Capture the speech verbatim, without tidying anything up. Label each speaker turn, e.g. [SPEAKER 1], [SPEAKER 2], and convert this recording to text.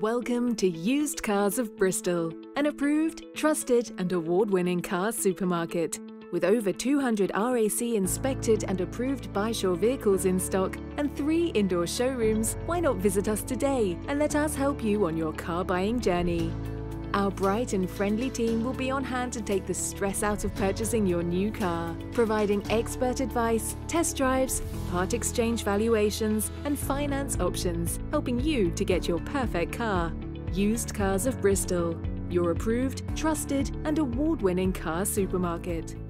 [SPEAKER 1] Welcome to Used Cars of Bristol, an approved, trusted and award-winning car supermarket. With over two hundred R A C inspected and approved By-Shore vehicles in stock and three indoor showrooms, why not visit us today and let us help you on your car buying journey. Our bright and friendly team will be on hand to take the stress out of purchasing your new car, providing expert advice, test drives, part exchange valuations and finance options, helping you to get your perfect car. Used Cars of Bristol, your approved, trusted and award-winning car supermarket.